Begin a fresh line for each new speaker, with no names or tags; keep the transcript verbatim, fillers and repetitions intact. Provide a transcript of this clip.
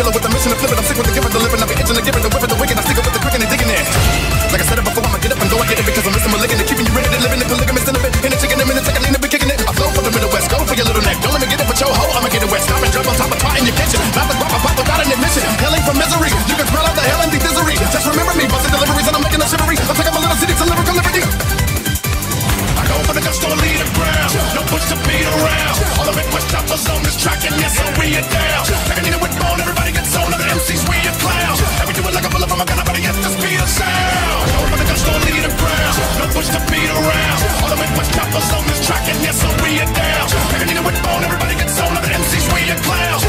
killer with a mission to flip it. I'm sick with the giver, the living. I be itching to give it, the whip it, the wicked. I stick it with the quick and they digging it. Like I said it before, I'ma get up and go. I get it because I'm missing my licking it. Keeping you ready to live in the polygamous in a bit. In the chicken, in a minute, second, lean to be kicking it. I flow from the Middle West, go for your little neck. Don't let me get it with your hoe, I'ma get it wet. Stop and drop on top of pot in your kitchen. Not the drop, I pop without an admission. Hailing from misery, you can smell out the hell and the misery. Just remember me, busting deliveries and I'm making a shivery. I'm taking my little city to lyrical liberty. I go for the gun store, lead the ground. No push to beat around. All the Midwest choppers on this track, and yes, so we are down. Like I need it with bone, everybody gets on. Other M Cs, we a clown. And we do it like a bullet from a gun, but yet the speed of sound. I go for the gun store, lead the ground. No push to beat around. All the Midwest choppers on this track, and yes, so we are down. Like I need it with bone, everybody gets on. Other M Cs, we a clown.